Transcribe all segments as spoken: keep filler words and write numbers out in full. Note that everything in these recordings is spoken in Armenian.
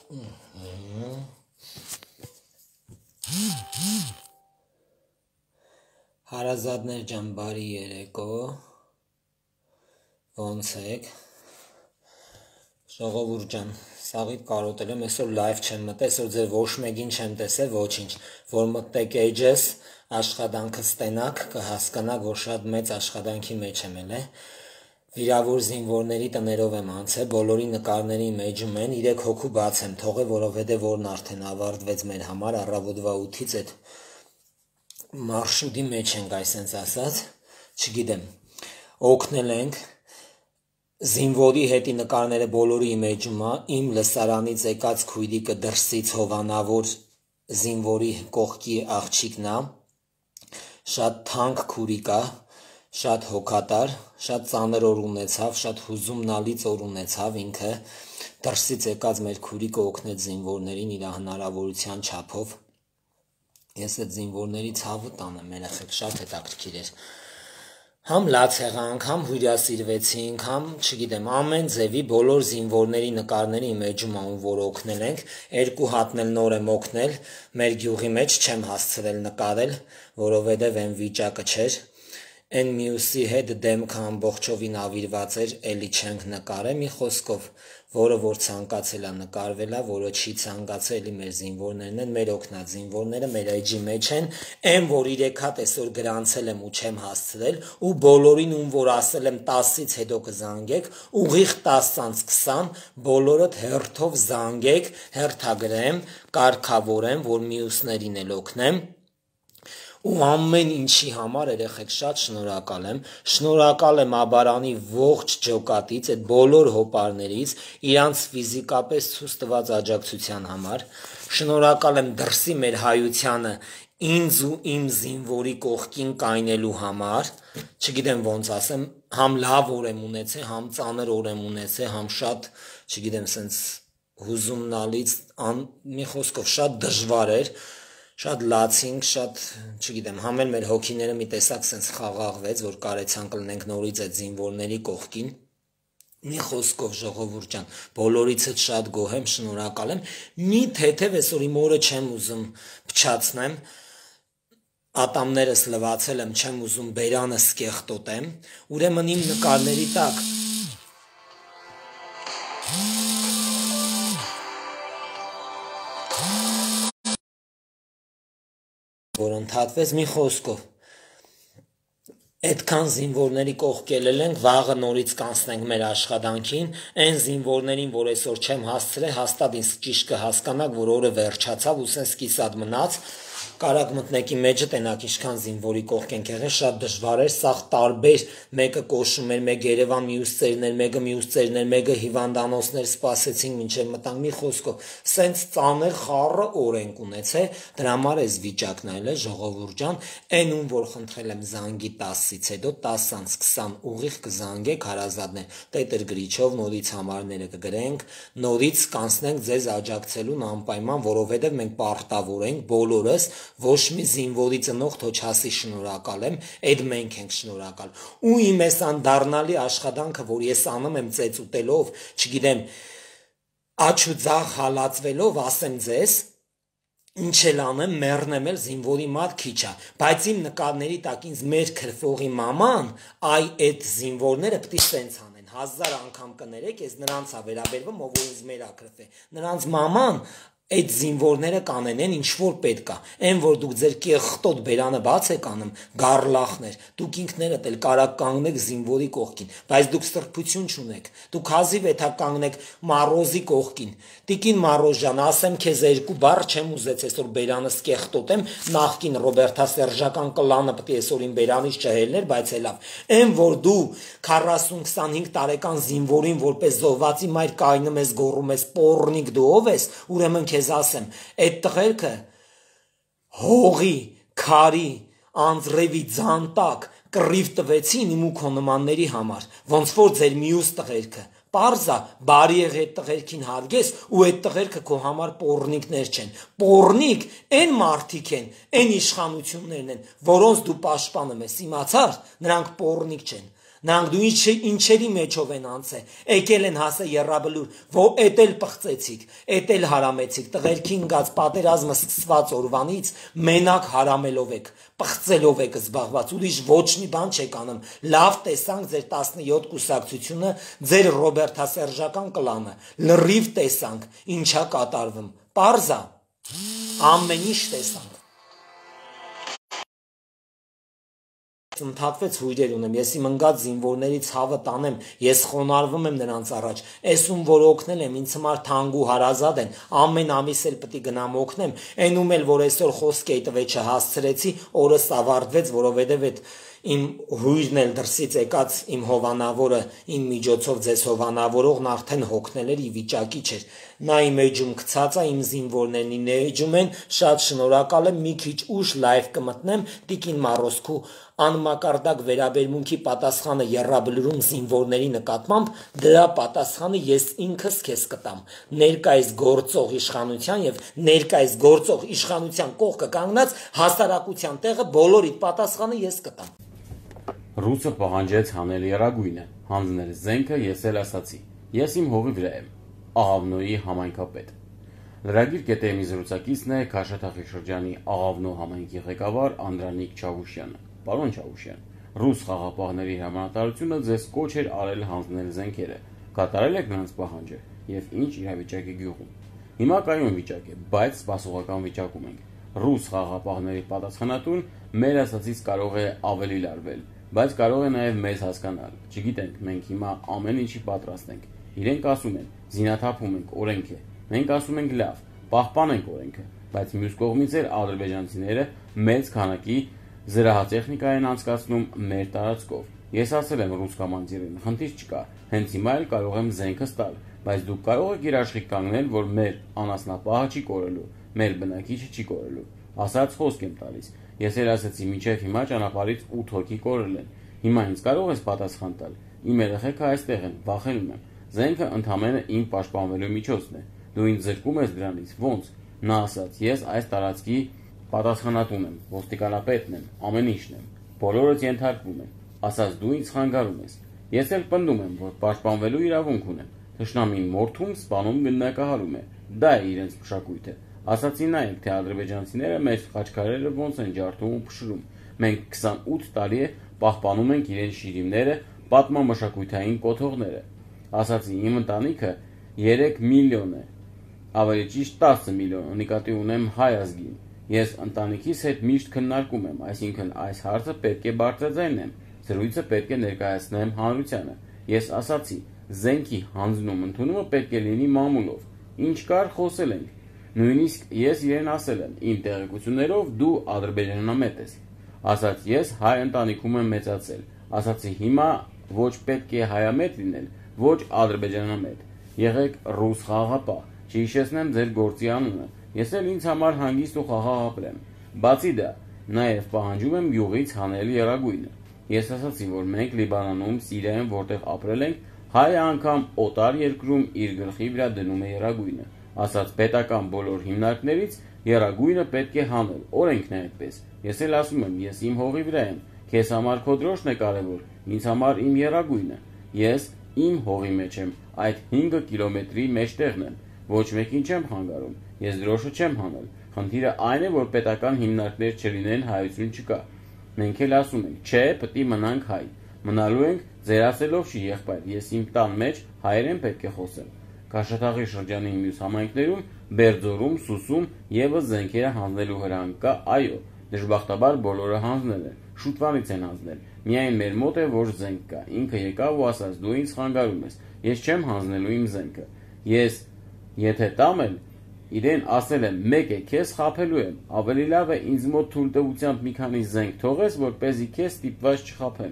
Հարազատներ ջան, բարի երեկո, ոնց եք, ժողովուրդ ջան, սաղիդ կարոտել եմ, այսօր լայվ չեմ մտել, այսօր ձեր ոչ մեկին չեմ տեսել, ոչինչ, որ մտեք էջես, աշխատանքը ստենակ, կհասկանաք, որ շատ մեծ աշխատանքի մեջ եմ էլ է, վիրավոր զինվորների տներով եմ անցել, բոլորի նկարների մեջում են, իրեք հոգու բաց եմ թողել, որովհետև որն արդեն ավարտվեց մեր համար, առավոտվա ութից այդ մարշրուտի մեջ ենք այսենց ասած, չգիտեմ, օգնել ենք, զինվորի հետի նկարները բոլորի մեջում է, իմ լսարանից եկած քույրիկը դրսից հովանավոր զինվորի կողքի աղջիկն է, շատ թանկ քուրիկ է, շատ հոգատար, շատ ծանր օր ունեցավ, շատ հուզումնալից օր ունեցավ ինքը, դրսից եկած մեր քուրիկը օգնեց զինվորներին իր հնարավորության չափով, ես այդ զինվորների ցավը տանեմ, երեխեք շատ հետաքրքիր էր, համ լաց եղանք, համ հյուրասիրվեցինք, համ, չգիտեմ, ամեն ձևի բոլոր զինվորների նկարների մեջում ան որ օգնել ենք, երկու հատն էլ նոր եմ օգնել, մեր գյուղի մեջ չեմ հասցրել նկարել, որովհետև այն վիճակը չէր, այն մյուսի հետ դեմքը ամբողջովին ավիրված էր, էլի չենք նկարել, մի խոսքով, որը որ ցանկացել է նկարվել է, որը չի ցանկացել, էլի մեր զինվորներն են, մեր օգնած զինվորները մեր էջի մեջ են, այն որ երեք հատ այսօր գրանցել եմ ու չեմ հասցրել, ու բոլորին ում որ ասել եմ տասից հետո կզանգեք, ուղիղ տասից քսան, բոլորդ հերթով զանգեք, հերթագրեմ, կարգավորեմ, որ մյուսներին էլ օգնեմ, ու ամեն ինչի համար երեխեք շատ շնորհակալ եմ, շնորհակալ եմ Աբարանի ողջ ջոկատից, այդ բոլոր հոպարներից, իրանց ֆիզիկապես ցույց տված աջակցության համար, շնորհակալ եմ դրսի մեր հայությանը ինձ ու իմ զինվորի կողքին կայնելու համար, չգիտեմ ոնց ասեմ, համ լավ օր եմ ունեցել, համ ծանր օր եմ ունեցել, համ շատ, չգիտեմ, սենց հուզումնալից, մի խոսքով շատ դժվար էր, շատ լացինք, շատ, չգիտեմ, համ էլ մեր հոգիները մի տեսակ սենց խաղաղվեց, որ կարեցանք լնենք նորից այդ զինվորների կողքին, մի խոսքով ժողովուրդ ջան, բոլորիցդ շատ գոհ եմ, շնորհակալ եմ, մի թեթև այսօր իմ օրը չեմ ուզում փչացնեմ, ատամներս լվացել եմ, չեմ ուզում բերանս կեղտոտեմ, ուրեմն իմ նկարների տակ որ ընդհատվեց մի խոսքով, այդքան զինվորների կողքել ենք, վաղը նորից կանցնենք մեր աշխատանքին, այն զինվորներին, որ այսօր չեմ հասցրել, հաստատ ինձ ճիշտ կհասկանաք, որ օրը վերջացավ, ու սենց կիսատ մնաց, կարակ մտնեկի մեջը տենակ ինչքան զինվորի կողք ենք եղել, շատ դժվար էր, սաղ տարբեր, մեկը կոշում էր, մեկ Երևան մյուս ծերներ, մեկը մյուս ծերներ, մեկը հիվանդանոցներ սպասեցինք մինչև մտանք, մի խոսքով, սենց ծանր խառը օր ենք ունեցել, դրա համար էս վիճակն այլ է, ժողովուրդ ջան, այն ում որ խնդրել եմ զանգի տասից հետո, տասից քսան ուղիղ կզանգեք հարազատներ, տետր գրիչով նորից համարները կգրենք, նորից կանցնենք ձեզ աջակցելուն անպայման, որովհետև մենք պարտավոր ենք բոլորս, ոչ մի զինվորի ծնող թող չասի շնորհակալ եմ, այդ մենք ենք շնորհակալ, ու իմ այս անդառնալի աշխատանքը, որ ես անում եմ ծեծ ուտելով, չգիտեմ, աչ ու ձախ հալածվելով, ասեմ ձեզ, ինչ էլ անեմ, մեռնեմ էլ զինվորի մատ քիչ է, բայց իմ նկարների տակ ինձ մեր քրֆողի մաման, այ այդ զինվորները պիտի սենց անեն, հազար անգամ կներեք, ես նրանց է վերաբերվում, ով որ ինձ մեր ակրֆ է, նրանց մաման, այդ զինվորները կանենեն ինչ որ պետք է, այն որ դուք ձեր կեղտոտ բերանը բաց եք անում, գառլախներ, դուք ինքներդ էլ կարակ կանգնեք զինվորի կողքին, բայց դուք սրբություն չունեք, դուք հազիվ էթա կանգնեք Մարոզի կողքին, տիկին Մարոզ ջան, ասեմ քեզ երկու բառ չեմ ուզեց այսօր բերանս կեղտոտեմ, նախկին ռոբերտասերժական կլանը պիտի այսօր իմ բերանից չհելներ, բայց հելավ, այն որ դու քառասուն քսանհինգ տարեկան զինվորին որպես զոհվածի մայր կայնում ես, գոռում ես, պոռնիկ դու ով ես, ուրեմն քեզ ասեմ, այդ տղերքը հողի, քարի, անձրևի ձանտակ կռիվ տվեցին իմ ու քո նմանների համար, ոնց որ ձեր մյուս տղերքը, պարզա, բարի եղ այդ տղերքին հարգես ու այդ տղերքը քո համար պոռնիկներ չեն, պոռնիկ այն մարդիկ են, այն իշխանություններն են, որոնց դու պաշտպանում ես, իմացար, նրանք պոռնիկ չեն, Նրանք դու ինչ ինչերի մեջով են անցե, եկել են հասե երրաբլուր, որ էդ էլ պղծեցիք, էդ էլ հարամեցիք, տղերքին գած պատերազմը սկսված օրվանից մենակ հարամելով եք, պղծելով եք զբաղված, ուրիշ ոչ մի բան չեք անում, լավ տեսանք ձեր տասնյոթ կուսակցությունը, ձեր ռոբերտասերժական կլանը, լրիվ տեսանք, ինչա կատարվում, պարզա, ամեն ինչ տեսանք։ Ընդհատվեց հույրեր ունեմ, ես իմ ընկած զինվորների ցավը տանեմ, ես խոնարհվում եմ նրանց առաջ, ես ում որ օգնել եմ, ինձ համար թանկ ու հարազատ են, ամեն ամիս էլ պետք է գնամ օգնեմ, այնում էլ որ այսօր խոսքի այդ վեճը հասցրեցի, օրս ավարտվեց, որովհետև այդ իմ հույրն էլ դրսից եկած իմ հովանավորը իմ միջոցով ձեզ հովանավորողն արդեն հոգնել էր ի վիճակի չէր, նա իմ էջում գցած է, իմ զինվորներն ինձ էջում են, շատ շնորհակալ եմ, մի քիչ ուշ լայվ կմտնեմ, Տիկին Մարոսկու անմակարդակ վերաբերմունքի պատասխանը եռաբլուրում զինվորների նկատմամբ, դրա պատասխանը ես ինքս քեզ կտամ, ներկայիս գործող իշխանության եւ ներկայիս գործող իշխանության կողքը կանգնած հասարակության տեղը բոլորիդ պատասխանը ես կտամ։ Ռուսը պահանջեց հանել եռագույնը, հանձնել զենքը, ես էլ ասացի, ես իմ հողի վրա եմ, Աղավնոյի համայնքապետ։ Լրագիր կետեմի զրուցակիցն է Քաշաթաղի շրջանի Աղավնո համայնքի ղեկավար Անդրանիկ Չավուշյանը։ Պարոն Չավուշյան, ռուս խաղապահների հրամանատարությունը ձեզ կոչ էր արել հանձնել զենքերը, կատարել եք նրանց պահանջը եւ ինչ իրավիճակ է գյուղում։ Հիմա կայուն վիճակ է, բայց սպասողական վիճակում ենք։ Ռուս խաղապահների պատասխանատուն մեր ասածից կարող է ավելի լարվել, բայց կարող է նաեւ մեզ հասկանալ։ Չգիտենք, մենք հիմա ամեն ինչի պատրաստ ենք։ Իրենք ասում են, զինաթափում ենք, օրենք է։ Մենք ասում ենք լավ, պահպանենք օրենքը, բայց մյուս կողմից էլ ադրբեջանցիները մեծ քանակի զրահատեխնիկա են անցկացնում մեր տարածքով։ Ես ասել եմ ռուս կոմանդիրին, խնդիր չկա, հենց հիմա էլ կարող եմ զենքս տալ, բայց դուք կարող եք իր աշխիկ կանգնել, որ մեր անասնապահը չի կորելու, մեր բնակիչը չի կորելու։ Ասած խոսք եմ տալիս։ Ես էլ ասացի, մինչև հիմա ճանապարհից ութ հոգի կորել են։ Հիմա ինձ կարող ես պատասխան տալ։ Իմ երեխեքը այստեղ են, վախենում եմ։ Զենքը ընդհանրապես իմ պաշտպանվելու միջոցն է։ Դու ինձ զրկում ես դրանից, ո՞նց։ Նա ասաց, ես այս տարածքի պատասխանատուն եմ, ոստիկանապետն եմ, ամեն ինչն եմ, բոլորս ենթարկվում են, ասաց դու ինձ խանգարում ես, ես էլ պնդում եմ, որ պաշտպանվելու իրավունք ունեմ, թշնամին մորթում, սպանում, գնդակահարում է, դա է իրենց մշակույթը, ասացի նայեք, թե ադրբեջանցիները մեր խաչքարերը ոնց են ջարդում ու փշրում, մենք քսանութ տարի է պահպանում ենք իրենց շիրիմները, պատմամշակութային կոթողները, ասացի իմ ընտանիքը երեք միլիոն է, ավելի ճիշտ տասը միլիոն, նկատի ունեմ հայ ազգին։ Ես ընտանիքիս հետ միշտ քննարկում եմ, այսինքն այս հարցը պետք է բարձրաձայնեմ, զրույցը պետք է ներկայացնեմ հանրությանը։ Ես ասացի, զենքի հանձնում ընդունումը պետք է լինի մամուլով։ Ինչ կար խոսել ենք։ Նույնիսկ ես իրեն ասել եմ, իմ տեղեկություններով դու ադրբեջանամետ ես։ Ասաց ես հայ ընտանիքում եմ մեծացել։ Ասացի հիմա ոչ պետք է հայամետ լինել, ոչ ադրբեջանամետ։ Եղեք ռուս խաղաղապահ, չհիշեցնեմ ձեր գործի անունը։ Ես էլ ինձ համար հանգիստ ու խաղաղ ապրեմ։ Բացի դա, նաև պահանջում եմ յուղից հանել եռագույնը։ Ես ասացի, որ մենք Լիբանանում, Սիրիայում, որտեղ ապրել ենք, հայը անգամ օտար երկրում իր գլխի վրա դնում է եռագույնը։ Ասաց պետական բոլոր հիմնարկներից եռագույնը պետք է հանել, օրենքն է այդպես։ Ես էլ ասում եմ, ես իմ հողի վրա եմ, քեզ համար քո դրոշն է կարևոր, ինձ համար իմ եռագույնը։ Ես իմ հողի մեջ եմ, այդ հինգ կիլոմետրի մեջտեղն եմ, ոչ մեկին չեմ խանգարում, ես դրոշը չեմ հանել։ Խնդիրը այն է, որ պետական հիմնարկներ չլինեն, հայություն չկա։ Մենք էլ ասում ենք, չէ, պետք է մնանք հայ։ Մնալու ենք ձեր ասելով չի եղբայր, ես իմ տան մեջ հայերեն պետք է խոսեմ։ Քաշաթաղի շրջանի մյուս համայնքներում, Բերձորում, Սուսում եւս զենքերը հանձնելու հրահանգ կա, այո, դժբախտաբար բոլորը հանձնել են, շուտվանից են հանձնել։ Միայն մեր մոտ է որ զենք կա։ Ինքը եկավ ու ասաց, դու ինձ խանգարում ես։ Ես չեմ հանձնելու իմ զենքը։ Ես եթե տամ եմ, իրեն ասել եմ, մեկ է քեզ խաբելու եմ, ավելի լավ է ինձ մոտ թույլտվությամբ մի քանի զենք թողես, որպեսզի քեզ ստիպված չխաբեմ։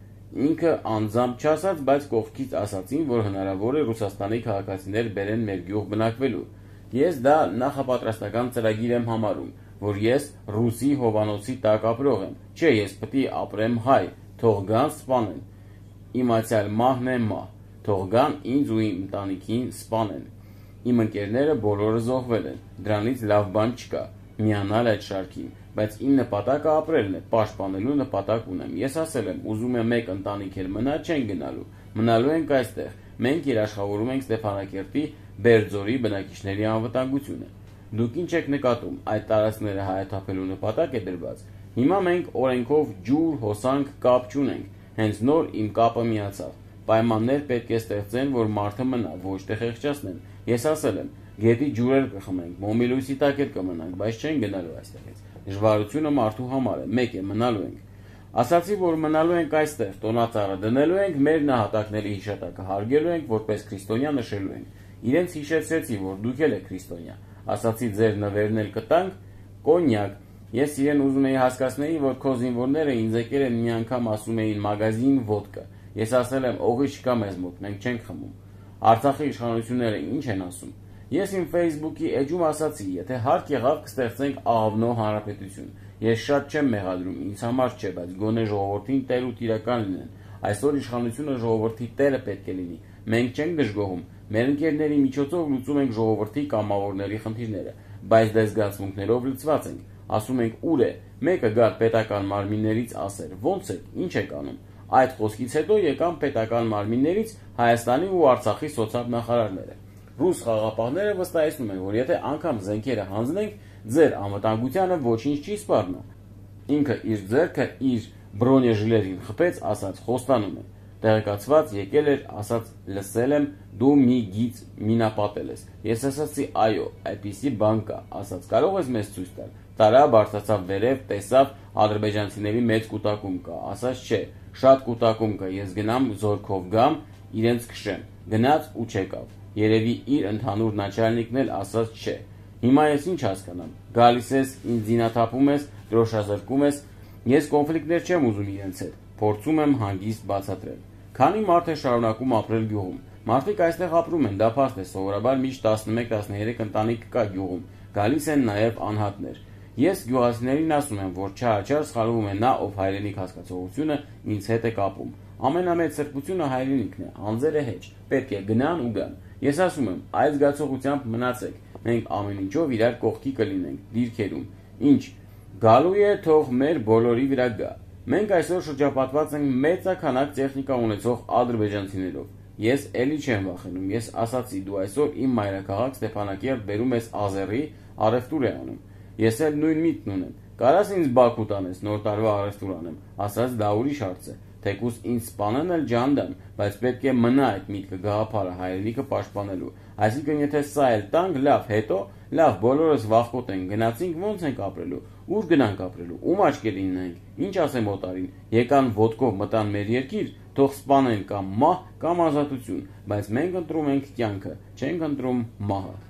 Ինքը անձամբ չասաց, բայց կողքից ասացին, որ հնարավոր է Ռուսաստանի քաղաքացիներ բերեն մեր գյուղ բնակվելու։ Ես դա նախապատրաստական ծրագիր եմ համարում, որ ես ռուսի հովանոցի տակ ապրող եմ։ Չէ, ես պետք է ապրեմ հայ, թող գան սպանեն։ Իմացյալ մահն է մահ, թող գան ինձ ու իմ ընտանիքին սպանեն։ Իմ ընկերները բոլորը զոհվել են, դրանից լավ բան չկա։ միանալ այդ շարքին, բայց իմ նպատակը ապրելն է, պաշտպանելու նպատակ ունեմ։ Ես ասել եմ, ուզում եմ մեկ ընտանիք էլ մնա, չեն գնալու։ Մնալու ենք այստեղ։ Մենք երաշխավորում ենք Ստեփանակերտի Բերձորի բնակիչների անվտանգությունը։ Դուք ինչ եք նկատում, այդ տարածքները հայաթափելու նպատակ է դրված։ Հիմա մենք օրենքով ջուր, հոսանք, կապ չունենք, հենց նոր իմ կապը միացավ։ Պայմաններ պետք է ստեղծեն, որ մարդը մնա, ոչ թե խեղճացնեն։ Ես ասել եմ, գետի ջուրեր կխմենք, մոմիլույսի տակ էլ կմնանք, բայց չեն գնալու այստեղից։ Դժվարությունը մարդու համար է, մեկ է, մնալու ենք։ Ասացի, որ մնալու ենք այստեղ, տոնածառը դնելու ենք, մեր նահատակների հիշատակը հարգելու ենք, որպես քրիստոնյա նշելու ենք։ Իրենց հիշեցրեցի, որ դուք էլ եք քրիստոնյա։ Ասացի, ձեր նվերն էլ կտանք, կոնյակ։ Ես իրեն ուզում էի հասկացնեի, որ քո զինվորները ինձ եկել են մի անգամ ասում էին մագազին ոդկա։ Ես ասել եմ, օղի չկա մեզ մոտ, մենք չենք խմում։ Արցախի իշխանությունները ինչ են ասում։ Ես իմ Facebook-ի էջում ասացի, եթե հարկ եղավ կստեղծենք ԱՂՎՆՈ հանրապետություն։ Ես շատ չեմ մեղադրում, ինձ համար չէ, բայց գոնե ժողովրդին տեր ու տիրական լինեն։ Այսօր իշխանությունը ժողովրդի տերը պետք է լինի։ Մենք չենք դժգոհում, մեր ընկերների միջոցով լուծում ենք ժողովրդի կամավորների խնդիրները, բայց դες զգացմունքներով լցված ենք։ Ասում ենք ուր է, մեկը գար պետական մարմիններից ասեր, ո՞նց եք, ինչ եք անում։ Այդ խոսքից հետո եկան պետական մարմիններից Հայաստանի ու Արցախի սոցիալ-նախարարները։ Ռուս խաղաղապահները վստահեցնում են, որ եթե անգամ զենքերը հանձնենք, ձեր անվտանգությանը ոչինչ չի սպառնա։ Ինքը իր ձեռքը իր բրոնեժիլերին խփեց, ասաց խոստանում է։ Տեղեկացված եկել էր, ասաց լսել եմ, դու մի գիծ մինապատել ես։ Ես ասացի այո, այդպիսի բան կա, ասաց կարող ես մեզ ցույց տալ։ Տարա բարձրացավ վերև, տեսավ ադրբեջանցիների մեծ կուտակում կա, ասաց չէ, շատ կուտակում կա, ես գնամ զորքով գամ, իրենց քշեմ։ Գնաց ու չեկավ։ Երևի իր ընդհանուր начальникն էլ ասաց չէ։ Հիմա ես ինչ հասկանամ։ Գալիս ես, ինձ զինաթափում ես, դրոշազրկում ես։ Ես կոնֆլիկտներ չեմ ուզում իրենց հետ։ Փորձում եմ հանգիստ բացատրել։ Քանի մարդ է շարունակում ապրել գյուղում։ Մարդիկ այստեղ ապրում են, դա փաստ է, սովորաբար միշտ տասնմեկ տասներեք ընտանիք կա գյուղում։ Գալիս են նաև անհատներ։ Ես գյուղացիներին ասում եմ, որ չարաչար սխալվում է նա, ով հայրենիք հասկացողությունը ինձ հետ է կապում։ Ամենամեծ սրբությունը հայրենիքն է, անձերը հեչ։ Պետք է գնան ու գան։ Ես ասում եմ, այդ զգացողությամբ մնացեք։ Մենք ամեն ինչով իրար կողքի կլինենք, դիրքերում։ Ինչ գալու է, թող մեր բոլորի վրա գա։ Մենք այսօր շրջապատված ենք մեծաքանակ տեխնիկա ունեցող ադրբեջանցիներով։ Ես էլի չեմ վախենում։ Ես ասացի, դու այսօր իմ մայրաքաղաք Ստեփանակերտ բերում ես Ազերի, առևտուր է անում։ Ես էլ նույն միտքն ունեմ։ Կարաս ինձ Բաքու տանես, նոր տարվա առևտուր անեմ։ Ասաց դա ուրիշ հարց է։ Թեկուզ ինձ սպանեն էլ ջանդան, բայց պետք է մնա այդ միտքը գաղափարը հայրենիքը պաշտպանելու։ Այսինքն եթե սա էլ տանք, լավ, հետո լավ, բոլորս վախկոտ ենք, գնացինք, ո՞նց ենք ապրելու։ Ուր գնանք ապրելու։ Ում աչքերին նայենք։ Ինչ ասեմ օտարին։ Եկան ոդկով մտան մեր երկիր, թող սպանեն կամ մահ կամ ազատություն, բայց մենք ընտրում ենք կյանքը, չենք ընտրում մահը։